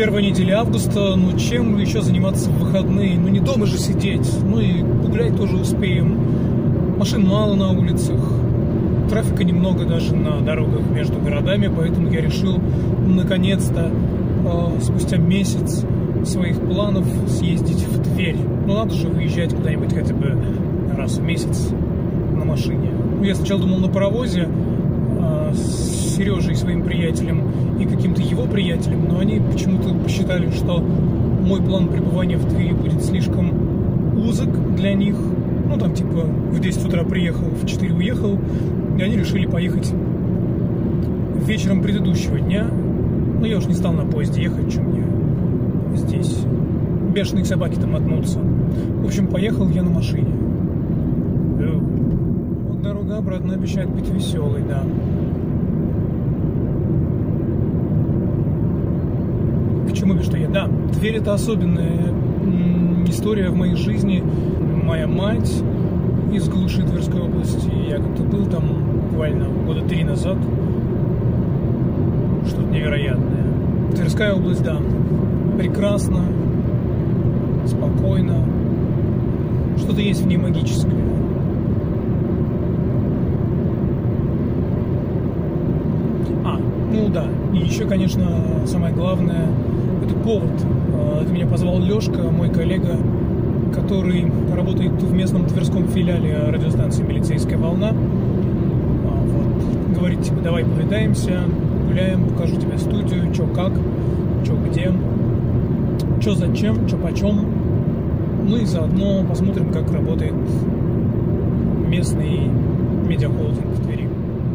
Первая неделя августа, ну чем еще заниматься в выходные? Ну не дома же сидеть, ну и погулять тоже успеем. Машин мало на улицах, трафика немного даже на дорогах между городами, поэтому я решил наконец-то, спустя месяц своих планов, съездить в Тверь. Ну надо же выезжать куда-нибудь хотя бы раз в месяц на машине. Ну, я сначала думал на паровозе с Сережей, своим приятелем, и каким-то его приятелем, но они почему-то посчитали, что мой план пребывания в Твери будет слишком узок для них. Ну, там, типа, в 10 утра приехал, в 4 уехал, и они решили поехать вечером предыдущего дня. Но я уж не стал на поезде ехать, чем мне здесь бешеные собаки там мотнутся. В общем, поехал я на машине. Вот дорога обратно обещает быть веселой, да. К чему бы что я? Да, Тверь — это особенная история в моей жизни. Моя мать из глуши Тверской области. Я как-то был там буквально года 3 назад. Что-то невероятное. Тверская область, да, прекрасно, спокойно. Что-то есть в ней магическое. Ну да, и еще, конечно, самое главное, это повод. Это меня позвал Лешка, мой коллега, который работает в местном тверском филиале радиостанции «Милицейская волна». Вот. Говорит, типа, давай повидаемся, гуляем, покажу тебе студию, чё как, чё где, чё зачем, чё почем. Ну и заодно посмотрим, как работает местный медиахолдинг в Твери.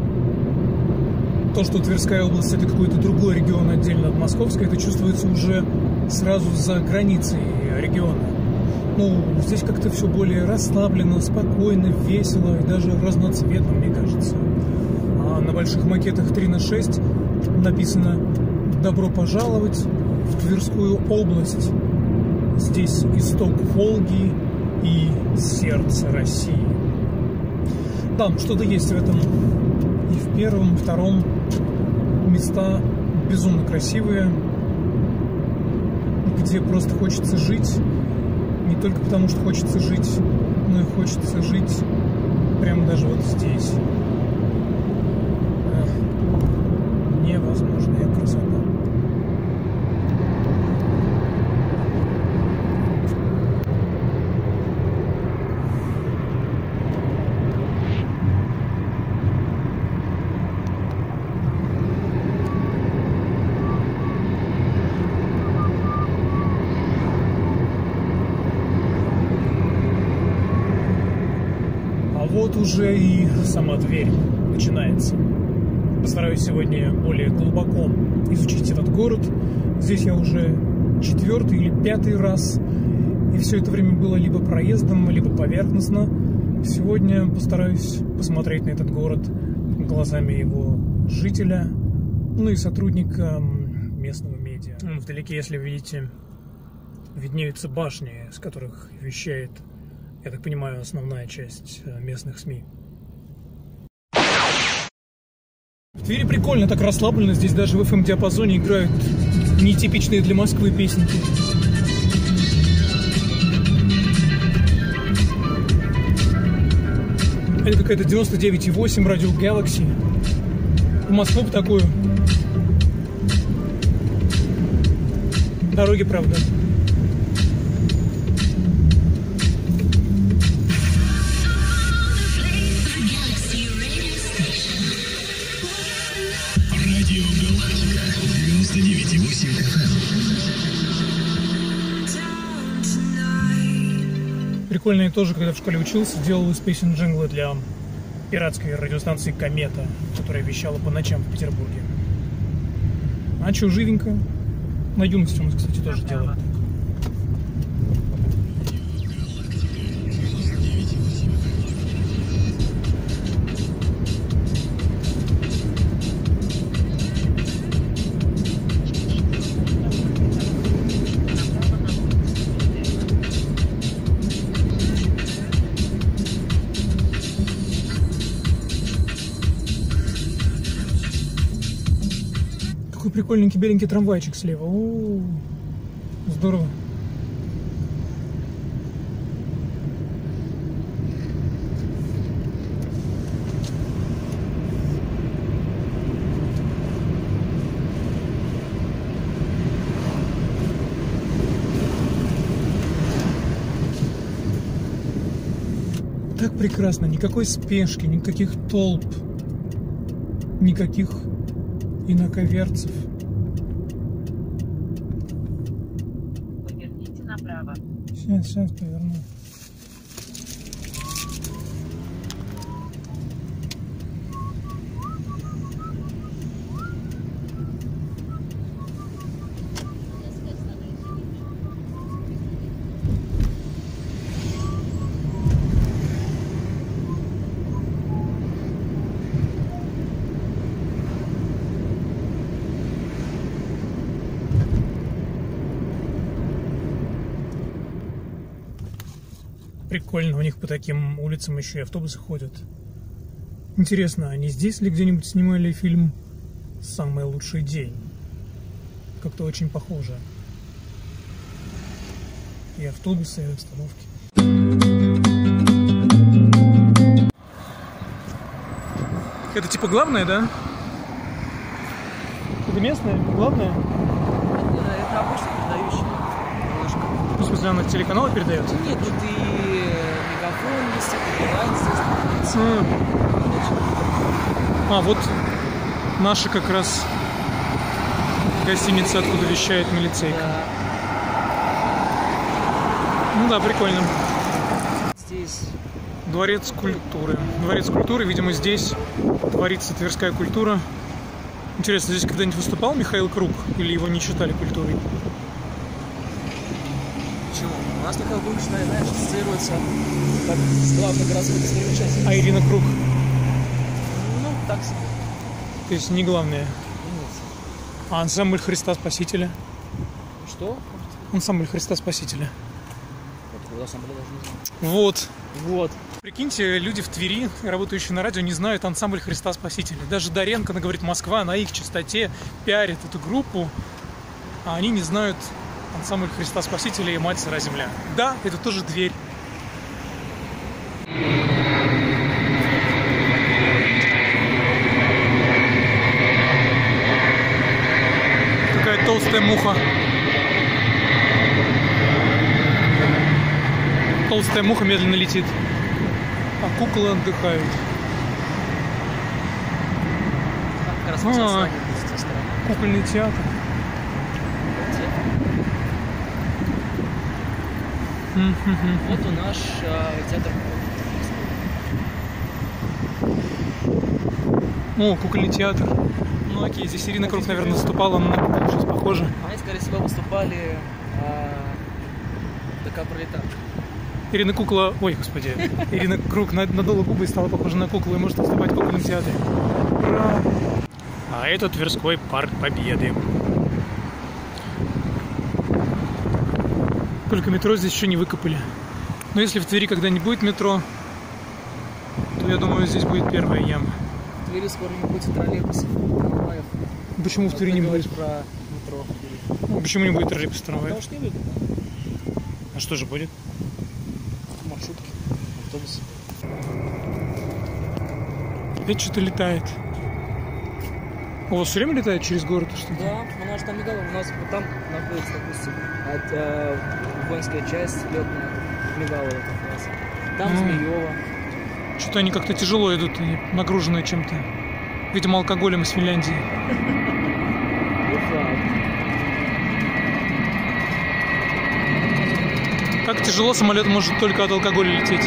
То, что Тверская область — это какой-то другой регион отдельно от Московской, это чувствуется уже сразу за границей региона. Ну, здесь как-то все более расслаблено, спокойно, весело и даже разноцветно, мне кажется. А на больших макетах 3:6 написано «Добро пожаловать в Тверскую область. Здесь исток Волги и сердце России». Да, что-то есть в этом. И в первом, втором места безумно красивые, где просто хочется жить. Не только потому, что хочется жить, но и хочется жить прямо даже вот здесь. Невозможная красота. Вот уже и сама Тверь начинается. Постараюсь сегодня более глубоко изучить этот город. Здесь я уже 4-й или 5-й раз. И все это время было либо проездом, либо поверхностно. Сегодня постараюсь посмотреть на этот город глазами его жителя, ну и сотрудника местного медиа. Вдалеке, если видите, виднеются башни, с которых вещает, я так понимаю, основная часть местных СМИ. В Твери прикольно, так расслабленно. Здесь даже в FM-диапазоне играют нетипичные для Москвы песенки. Это какая-то 99,8 радио Galaxy. В Москву бы такую. Дороги, правда. Прикольно, я тоже, когда в школе учился, делал из песен джинглы для пиратской радиостанции «Комета», которая вещала по ночам в Петербурге. А чё, живенько. На юности у нас, кстати, тоже делают. Какой прикольненький беленький трамвайчик слева. О, здорово. Так прекрасно, никакой спешки, никаких толп, никаких иноковерцев. Поверните направо. Сейчас поверну. Прикольно, у них по таким улицам еще и автобусы ходят. Интересно, они здесь ли где-нибудь снимали фильм «Самый лучший день»? Как-то очень похоже. И автобусы, и остановки. Это типа главное, да? Это местное? Главное? Это обычно передающий немножко. В смысле, она телеканалы передает? Нет, тут и мегафон есть, и райс здесь. А, вот наша как раз гостиница, откуда вещает милицейка. Да. Ну да, прикольно. Здесь Дворец культуры. Дворец культуры, видимо, здесь творится тверская культура. Интересно, здесь когда-нибудь выступал Михаил Круг? Или его не считали культурой? почему? У нас Михаил Круг, знаешь, ассоциируется как с главной городской достопримечательностью. А Ирина Круг? Ну, так себе. То есть не главное. Нет. А ансамбль Христа Спасителя? Что? Ансамбль Христа Спасителя. Вот, куда ансамбль даже не знаю. Вот. Вот. Прикиньте, люди в Твери, работающие на радио, не знают ансамбль Христа Спасителя. Даже Доренко, она говорит, Москва на их частоте пиарит эту группу, а они не знают ансамбль Христа Спасителя и Мать Сыра Земля. Да, это тоже дверь. Какая толстая муха. Толстая муха медленно летит. А куклы отдыхают. Как раз сейчас Кукольный театр. Вот у наш театр. О, кукольный театр. Ну окей, здесь Ирина Круг, наверное, выступала, но сейчас похоже. Они, скорее всего, выступали ДК Пролетар. Ирина Кукла, ой, господи, Ирина Круг надула губы и стала похожа на куклу и может выступать в кукольном театре. Ура! А это Тверской парк Победы. Только метро здесь еще не выкопали. Но если в Твери когда-нибудь будет метро, то я думаю, здесь будет первая яма. В Твери скоро не будет троллейбусов, трамваев. Почему в Твери не будет? Про метро. Ну, почему не будет троллейбусов, трамваев? Потому что не выгодно. А что же будет? Маршрутки, автобусы. Опять что-то летает. У вас все время летает через город? Что-то? Да, у нас там мигало. У нас вот там находится, допустим, воинская часть летная, Мигало это класс. Там Змеево. Что-то они как-то тяжело идут, они нагруженные чем-то. Видимо, алкоголем из Финляндии. Как тяжело самолет может только от алкоголя лететь.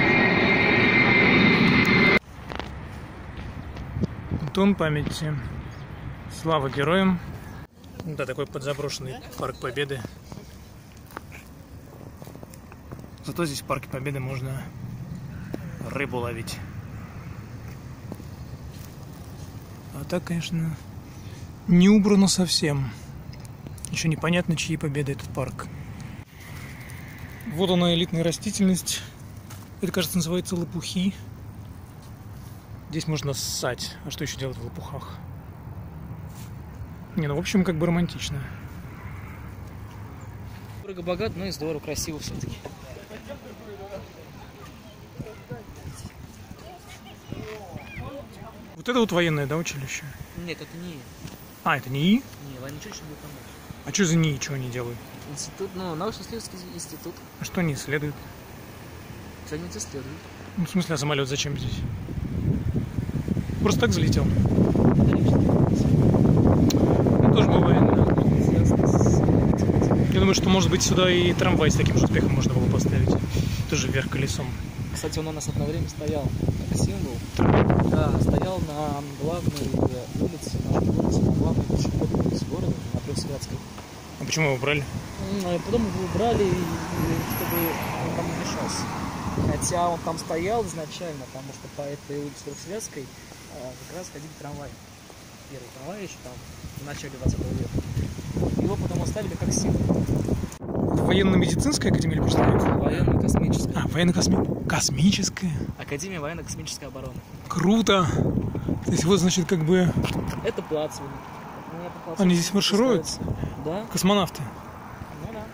Дом памяти. Слава героям. Да, такой подзаброшенный парк Победы. Зато здесь в парке Победы можно рыбу ловить. А так, конечно, не убрано совсем. Еще непонятно, чьи победы этот парк. Вот она, элитная растительность. Это, кажется, называется лопухи. Здесь можно ссать. А что еще делать в лопухах? Не, ну в общем, как бы романтично. Дорого богат, но и здорово, красиво все-таки. Вот это вот военное, да, училище? Нет, это не ИИ. А, это не ИИ? Не, военное училище будет помочь. А что за НИИ, чего они делают? Институт, ну, научно-исследовательский институт. А что они исследуют? Что-нибудь исследуют. Ну, в смысле, а самолет зачем здесь? Просто так залетел? Это тоже бывает, да. Я думаю, что, может быть, сюда и трамвай с таким же успехом можно было поставить. Тоже вверх колесом. Кстати, он у нас одно время стоял как символ. Да, стоял на главной улице, на главной пешеходной улице города, на Трехсвятской. А почему его убрали? Потом его убрали, чтобы он там не мешался. Хотя он там стоял изначально, потому что по этой улице Трехсвятской как раз ходили трамваи. Первый трамвай еще там в начале 20 века. Его потом оставили как символ. Военно-медицинская академия или просто какая? Военно-космическая. А, военно-космическая? Академия военно-космической обороны. Круто! То есть вот, значит, как бы... Это плац. Они здесь маршируют? Да. Космонавты? Ну да.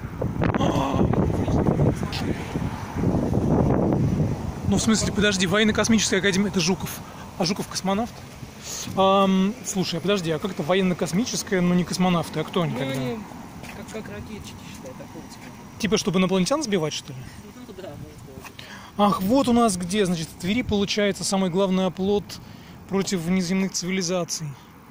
Ну, в смысле, подожди, военно-космическая академия — это Жуков. А Жуков космонавт? Слушай, подожди, а как это военно-космическая, но не космонавты? А кто они тогда? Они как ракетчики, считай, такого типа. Типа, чтобы инопланетян сбивать, что ли? Ну да, может быть. Ах, вот у нас где, значит, в Твери получается самый главный оплот против внеземных цивилизаций.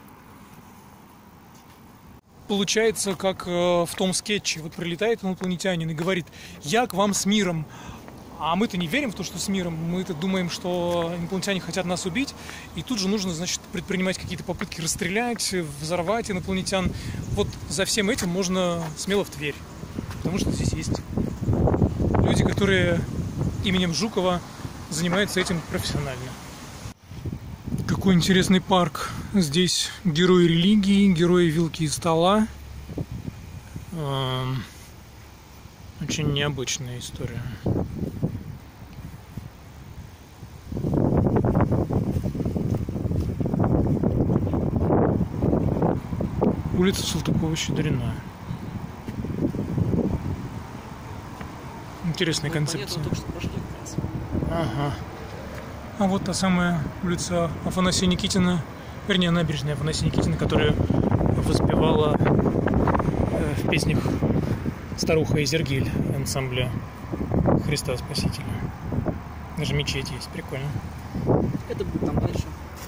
Получается, как в том скетче, вот прилетает инопланетянин и говорит: я к вам с миром. А мы-то не верим в то, что с миром. Мы-то думаем, что инопланетяне хотят нас убить. И тут же нужно, значит, предпринимать какие-то попытки расстрелять, взорвать инопланетян. Вот за всем этим можно смело в Тверь. Потому что здесь есть люди, которые именем Жукова занимаются этим профессионально. Какой интересный парк. Здесь герои религии, герои вилки и стола. Очень необычная история. Улица Салтыкова-Щедрина. Интересная концепция. Ага. А вот та самая улица Афанасия Никитина, вернее, набережная Афанасия Никитина, которая воспевала в песнях «Старуха Изергиль» ансамбля Христа Спасителя. Даже мечеть есть, прикольно. Это будет там дальше.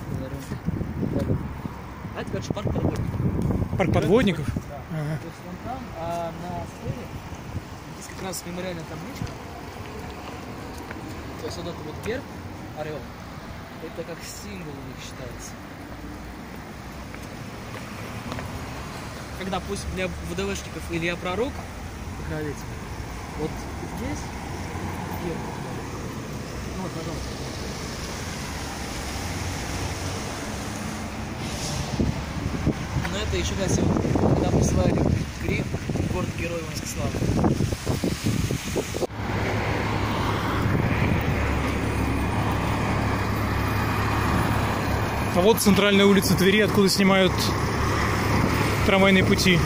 А это, короче, парк подводников. Парк подводников? Да. Ага. То есть вон там, а на сфере здесь как раз мемориальная табличка. То есть вот этот вот герб, орел, это как символ у них считается. Когда пусть для ВДВшников Илья Пророк, покровитель, вот здесь герб. Ну вот, пожалуйста. Но это еще красиво, когда присылали гриф «Город Герой Воинской Славы». А вот центральная улица Твери, откуда снимают трамвайные пути.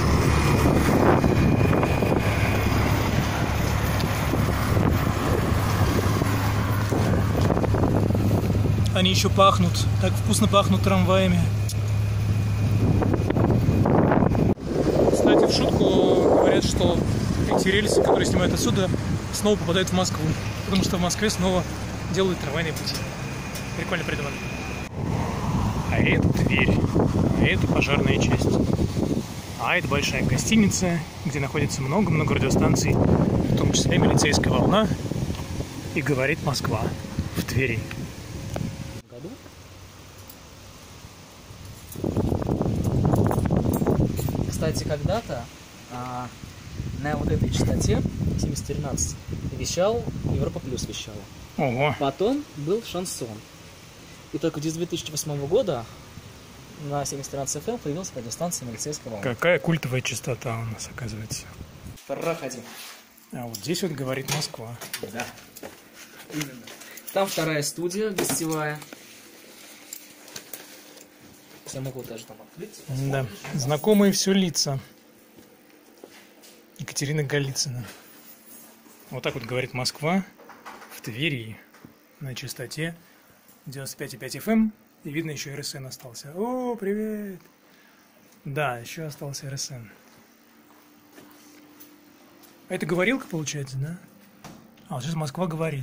Они еще пахнут, так вкусно пахнут трамваями. Кстати, в шутку говорят, что эти рельсы, которые снимают отсюда, снова попадают в Москву. Потому что в Москве снова делают трамвайные пути. Прикольно придумано. А это Тверь. А это пожарная часть. А это большая гостиница, где находится много-много радиостанций, в том числе «Милицейская волна» и «Говорит Москва» в Твери. Кстати, когда-то на вот этой частоте 7013 вещал Европа Плюс вещала. Ого. Потом был шансон. И только с 2008 года на 7013 FM появилась радиостанция «Милицейская волна». Какая культовая частота у нас, оказывается. Проходи. А вот здесь вот «Говорит Москва». Да. Именно. Там вторая студия гостевая. Я могу даже там открыть. Да, знакомые все лица. Екатерина Голицына. Вот так вот говорит Москва в Твери на частоте 95,5 FM. И видно, еще РСН остался. О, привет! Да, еще остался РСН. А это говорилка, получается, да? А, вот сейчас Москва говорит.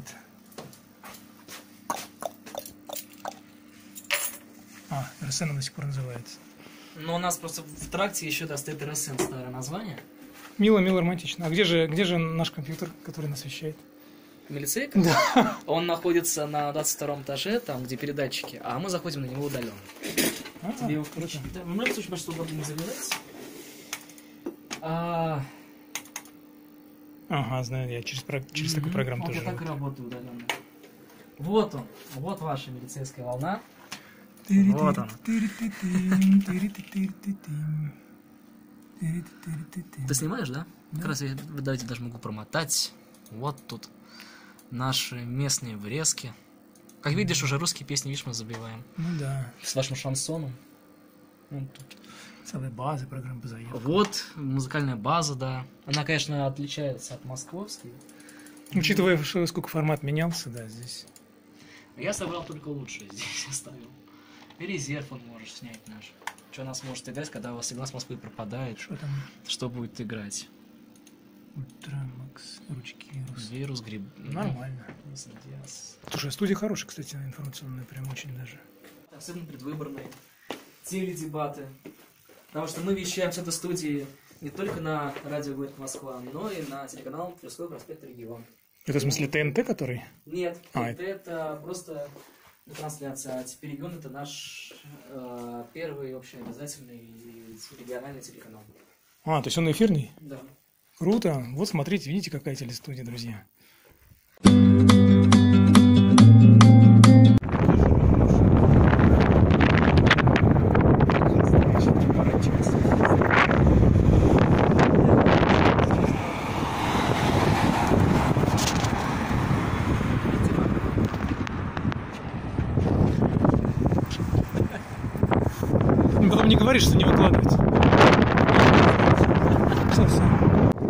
А, РСН до сих пор называется. Но у нас просто в тракте еще стоит РСН, старое название. Мило, мило, романтично. А где же наш компьютер, который нас вещает? Милицейка? Да. Он находится на 22 этаже, там, где передатчики, а мы заходим на него удаленно. Тебе его включить? Да, в любом случае, чтобы не забирать. Ага, знаю, я через такую программу тоже. Вот так и работаю удаленно. Вот он, вот ваша милицейская волна. Вот она. Ты снимаешь, да? Как раз я, давайте даже могу промотать. Вот тут наши местные врезки. Как видишь, уже русские песни, видишь, мы забиваем. Ну да. С вашим шансоном. Вот тут. Целая база программ по заявкам. Вот, музыкальная база, да. Она, конечно, отличается от московской. Учитывая, сколько формат менялся, да, здесь. Я собрал только лучшее здесь оставил. И резерв он можешь снять наш. Что нас может играть, когда у вас сигнал с Москвы пропадает? Что там? Что будет играть? Ультрамакс, ручки, Вирус, гриб. Нормально. Слушай, студия хорошая, кстати, информационная, прям очень даже. Особенно предвыборные. Теледебаты. Потому что мы вещаем с этой студии не только на радио «Говорит Москва», но и на телеканал Тверской проспект Регион. Это в смысле ТНТ, который? Нет, это просто трансляция. А теперь «Регион» — это наш первый общеобязательный региональный телеканал. А, то есть он эфирный? Да. Круто. Вот смотрите, видите, какая телестудия, друзья. Потом не говоришь, что не выкладывать. Совсем.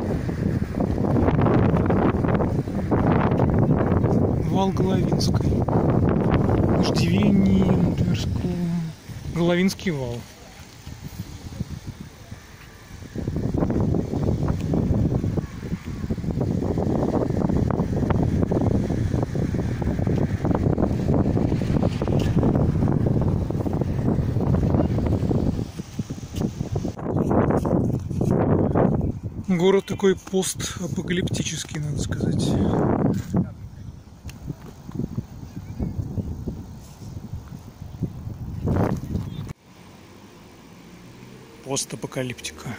Вал Головинской. Иждивение Тверского. Головинский вал. Город такой постапокалиптический, надо сказать. Постапокалиптика.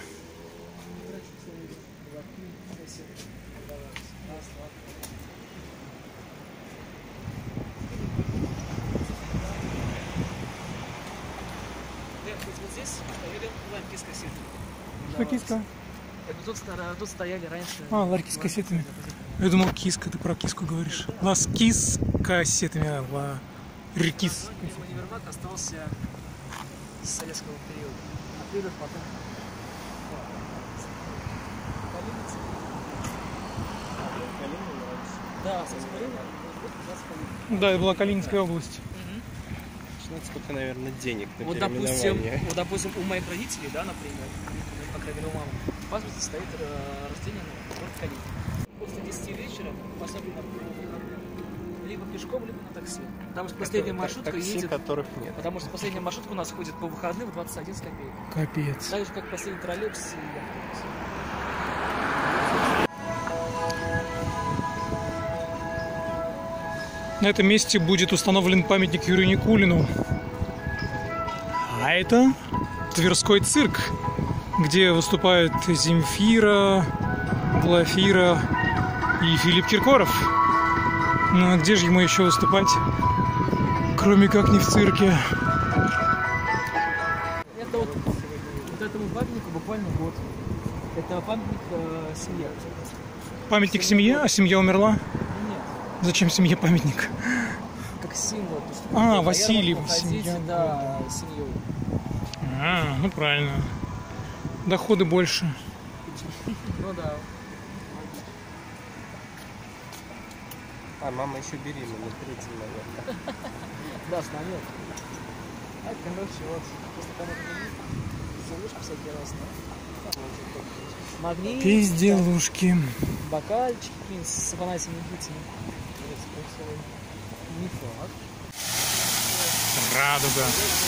Вот здесь ларьки с кассетами. Что киска? Тут стояли раньше. А, ларьки с кассетами. Я думал, киска, ты про киску говоришь. Ласкис с кассетами, а рекис. Универмаг остался с советского периода. А период потом. Да, Да, это была Калининская область. Сколько, наверное, денег на вот допустим, у моих родителей, да, например, по крайней мере, у мамы, в паспорте стоит рождение на город Калинин. После 10 вечера, особенно либо пешком, либо на такси. Потому что последняя маршрутка едет. Которых нет. Потому что последняя маршрутка у нас ходит по выходным в 21 с копеек. Капец. Так же, как последний троллейбус и автобус. На этом месте будет установлен памятник Юрию Никулину. А это Тверской цирк, где выступают Земфира, Глафира и Филипп Киркоров. Ну а где же ему еще выступать, кроме как не в цирке? Это вот этому памятнику буквально год. Это памятник семье. Памятник семье? А семья умерла? Нет. Зачем семье памятник? Как символ. А, Василий. Семья. Да, семью. А, ну правильно. Доходы больше. Ну да. А, мама еще беременна, третьим, наверное. Да, с намек. А, короче, вот, после того, как залушку всякий раз, да? Магнит. Пизделушки. Бокальчики с Афанасием Никитиным. Не факт. Радуга.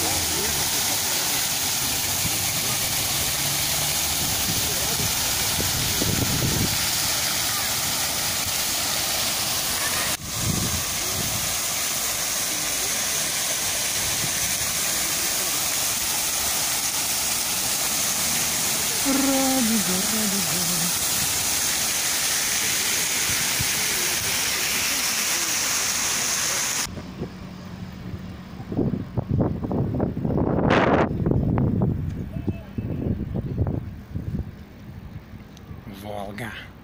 Радуга, радуга. Волга.